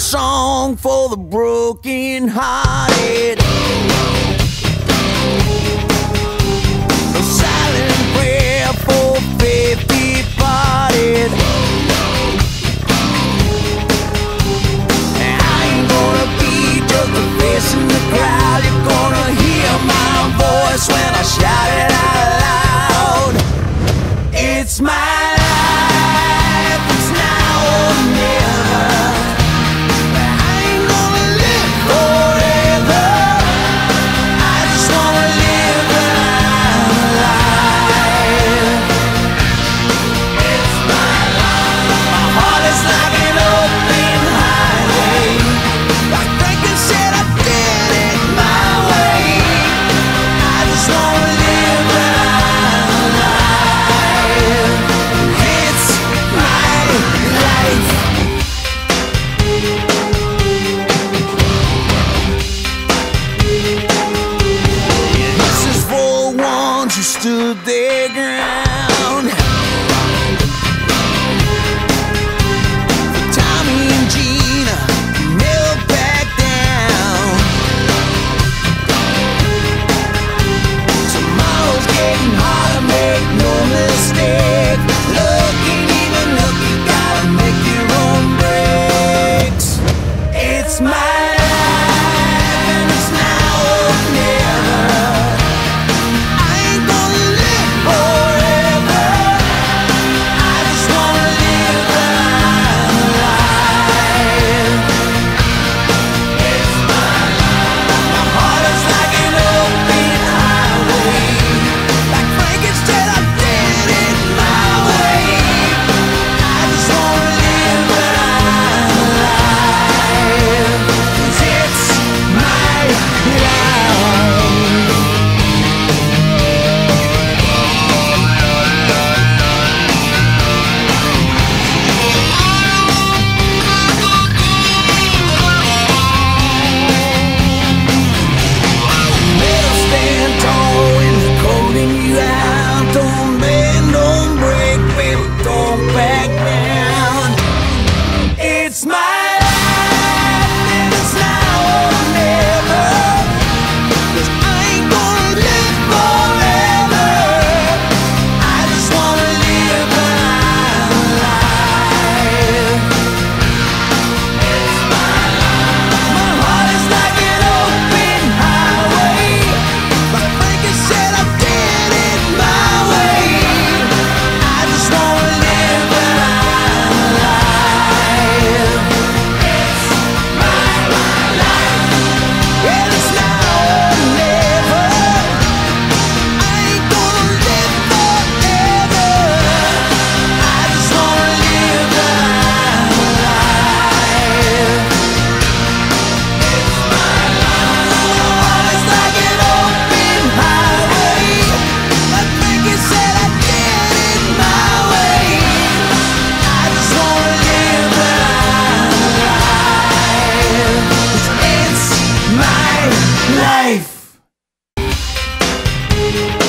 song for the broken hearted, a silent prayer for faith departed. And I ain't gonna be just a face in the crowd. You're gonna hear my voice when I shout it out loud. It's my life, it's now or never. I ain't gonna live forever. I just wanna live when I'm alive. It's my life. My heart is like an open highway. Like Franklin said, I did it my way. I just wanna live when I'm alive. It's my life. This is for the ones who stood their ground. For Tommy and Gina, who never back down. Tomorrow's getting harder, make no mistake. Looking even look, you gotta make your own breaks. It's my life and it's now or never. I ain't gonna live forever. I just wanna live when I'm alive. It's my life. My heart is like an open highway. Like Frankenstein, I did it my way. I just wanna live when I'm alive. 'Cause it's my life. Better stand tall when they're calling you out. Don't bend, don't break, baby, don't back down. It's my life and it's now or never. 'Cause I ain't gonna live forever. I just wanna live when I'm alive. It's my life. My heart is like an open highway. Like Frankie said, I did it my way. I just wanna live when I'm alive. It's my life, and it's now or never. I ain't gonna live forever. I just wanna live when I'm alive. It's my life. My heart is like an open highway. Like Frankie said, I did it my way. I just wanna live when I'm alive. 'Cause it's my life.